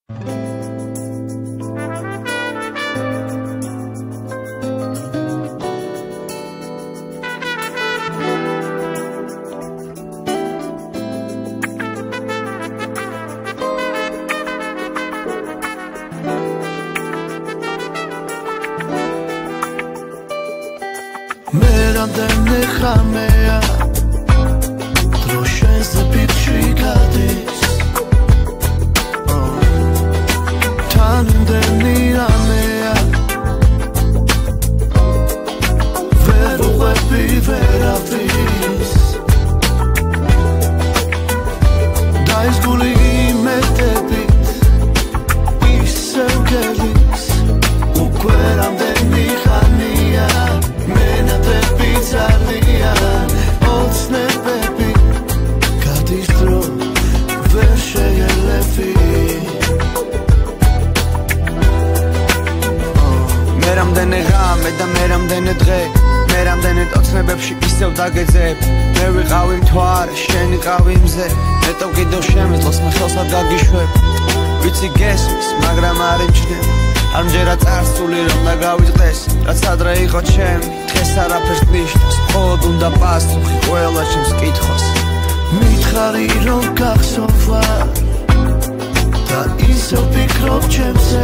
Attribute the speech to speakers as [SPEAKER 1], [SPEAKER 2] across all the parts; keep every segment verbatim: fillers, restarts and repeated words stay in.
[SPEAKER 1] Merandene xamea Droshenze pitchi gadis Tanindeni ramea Veru wepi veravis Dais guli metebit Isev gelis Uquerandeni xamea Pizzaria, otsnebები გადის დრო ვერ შეელევი მე რამდენი ღამე და მე რამდენი დღე მე რამდენი ოცნებებში ისევ დაგეძებ მე ვიყავი მთვარე შენი ყავი მზე მეტო კიდევ შემეძლოს მე ხელსად გაგიშვებ ვიცი გესმის მაგრამ არ იმჩნევ არ მჯერა წარსული რომ დაგავიწყდეს რაც ადრე იყო ჩემი დღეს არაფერს ნიშნავს მხოლოდ უნდა პასუხი ყველა ჩემს კითხვას მითხარი რომ გახსოვ ვარ და ისევ ვფიქრობ ჩემზე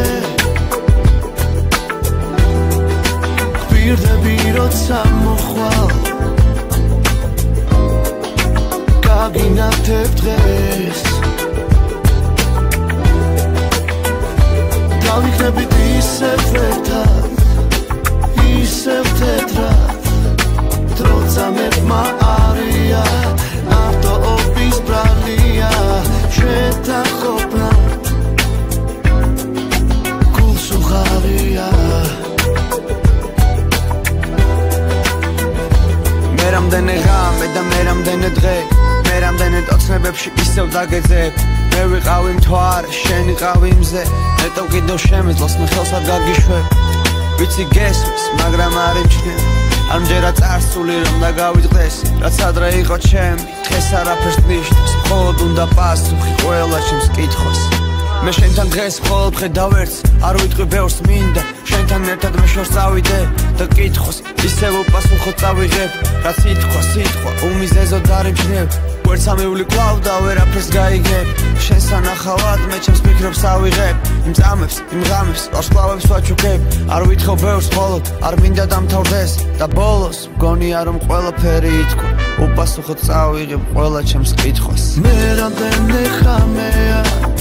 [SPEAKER 1] გვირდები როცა მოხვალ გაგინათებ დღეს დავიქნებით ისევ ერთად ისევ თეთრად დროწამებმა არია ავტოობის ბრალია შეთანხმება გულს უღარია მე რამდენი ღამე და მე რამდენი დღე მე რამდენი ოცნებებში ისევ დაგეძებ მე ვიყავი მთვარე შენი ყავი მზე მეტო კიდევ შემეძლოს მე ხელსად გაგიშვებ ვიცი გესმის მაგრამ არ იმჩნევ არ მჯერა წარსული რომ დაგავიწყდეს რაც ადრე იყო ჩემი დღეს არაფერს ნიშნავს მხოლოდ უნდა პასუხი ყველა ჩემს კითხვას მე შენთან დღეს მხოლოდ ვხედავ ერთს არ ვიტყვი ბევრს მინდა შენთან ერთად მე შორს წავიდე და კითხოს ისევ უპასუხო წავიღებ რაც სიტყვა სიტყვა უმიზეზოდ არ იმჩნევ ვერც ამივლი კვლავ და ვერაფერს გაიგებ შენს ანახავად მე ჩემს ფიქრებს ავიღებ იმ წამებს იმ ღამებს ვარსკვლავებს ვაჩუქებ არ ვითხოვ ბევრს მხოლოდ არ მინდა დამთავრდეს და ბოლოს მგონია რომ ყველაფერი ითქვა უპასუხო წავიღებ ყველა ჩემს კითხვას მე რამდენი ხამეა